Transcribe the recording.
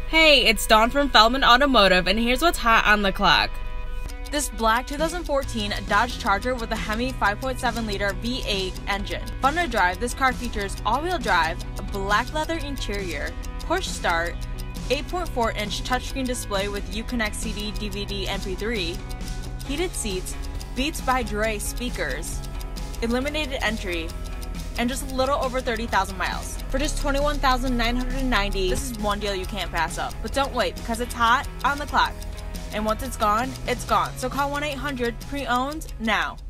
Hey, it's Dawn from Feldman Automotive, and here's what's hot on the clock. This black 2014 Dodge Charger with a Hemi 5.7-liter V8 engine. Fun to drive, this car features all-wheel drive, a black leather interior, push start, 8.4-inch touchscreen display with Uconnect CD, DVD, MP3, heated seats, Beats by Dre speakers, eliminated entry, and just a little over 30,000 miles. For just $21,990, this is one deal you can't pass up. But don't wait, because it's hot on the clock. And once it's gone, it's gone. So call 1-800-PRE-OWNED now.